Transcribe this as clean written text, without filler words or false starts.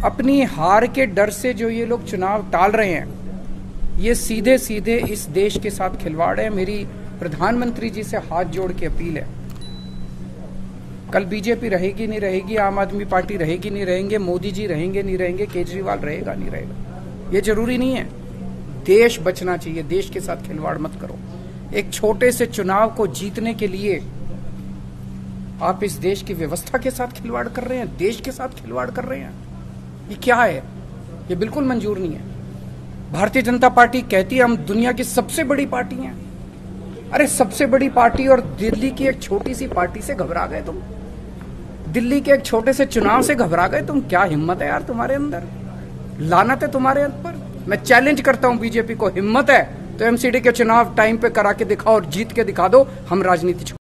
अपनी हार के डर से जो ये लोग चुनाव टाल रहे हैं, ये सीधे सीधे इस देश के साथ खिलवाड़ है। मेरी प्रधानमंत्री जी से हाथ जोड़ के अपील है, कल बीजेपी रहेगी नहीं रहेगी, आम आदमी पार्टी रहेगी नहीं रहेंगे, मोदी जी रहेंगे नहीं रहेंगे, केजरीवाल रहेगा नहीं रहेगा, ये जरूरी नहीं है। देश बचना चाहिए, देश के साथ खिलवाड़ मत करो। एक छोटे से चुनाव को जीतने के लिए आप इस देश की व्यवस्था के साथ खिलवाड़ कर रहे हैं, देश के साथ खिलवाड़ कर रहे हैं। ये क्या है? ये बिल्कुल मंजूर नहीं है। भारतीय जनता पार्टी कहती है हम दुनिया की सबसे बड़ी पार्टी हैं। अरे सबसे बड़ी पार्टी और दिल्ली की एक छोटी सी पार्टी से घबरा गए तुम? दिल्ली के एक छोटे से चुनाव से घबरा गए तुम? क्या हिम्मत है यार तुम्हारे अंदर, लानत है तुम्हारे अंदर। मैं चैलेंज करता हूं बीजेपी को, हिम्मत है तो एमसीडी के चुनाव टाइम पे करा के दिखाओ और जीत के दिखा दो, हम राजनीति